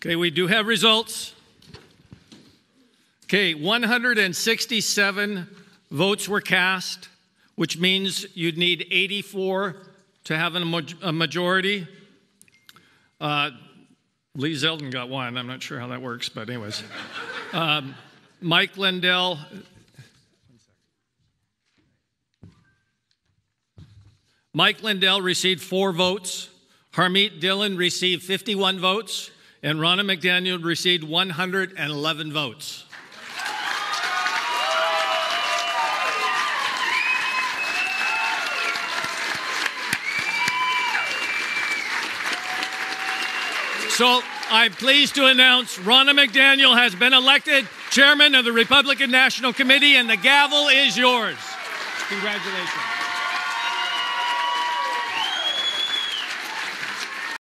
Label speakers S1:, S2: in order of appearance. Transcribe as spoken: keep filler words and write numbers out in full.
S1: Okay, we do have results. Okay, one hundred sixty-seven votes were cast, which means you'd need eighty-four to have a majority. Uh, Lee Zeldin got one. I'm not sure how that works, but anyways. um, Mike Lindell. Mike Lindell received four votes. Harmeet Dhillon received fifty-one votes. And Ronna McDaniel received one hundred eleven votes. So I'm pleased to announce Ronna McDaniel has been elected chairman of the Republican National Committee, and the gavel is yours. Congratulations.